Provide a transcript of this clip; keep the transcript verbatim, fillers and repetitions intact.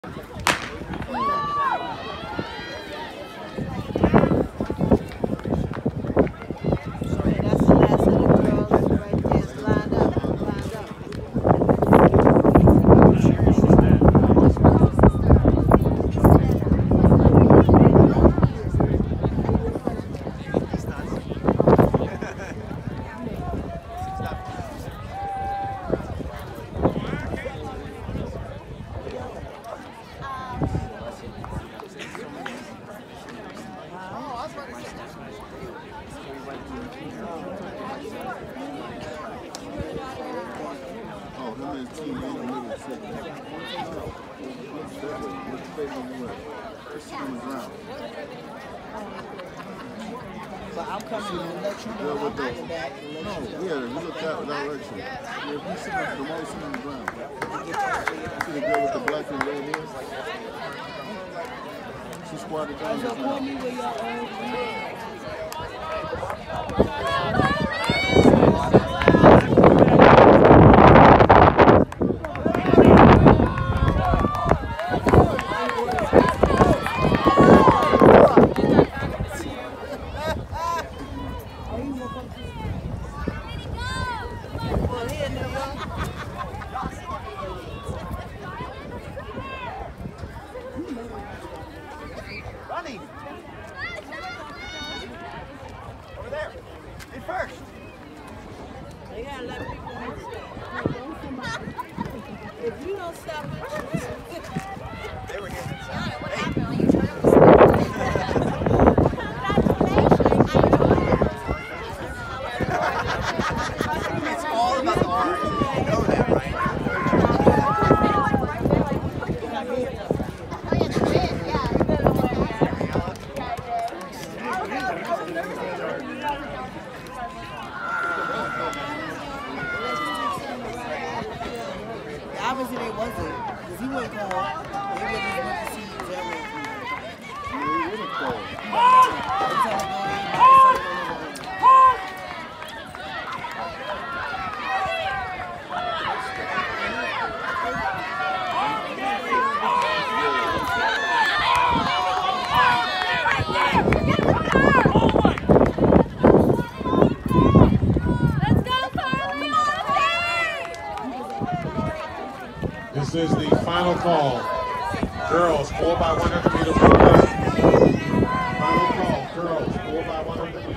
But I'm coming to let you know I'm coming back and let no, you know. Yeah, you look that direction. Yeah, if you sit on the wall, sit on the ground. See the girl with the black and red hair? She squatted down. So call me with your own Running. Over there. Be first. They gotta let people know. If you don't stop it, They were here. What happened on your It's all about the orange. You know that, right? obviously they wasn't, because he wouldn't call. They wouldn't even want to see Jerry. Yeah, he would have called. This is the final call. Girls, four by one hundred meter. Final call, girls, four by one hundred meter.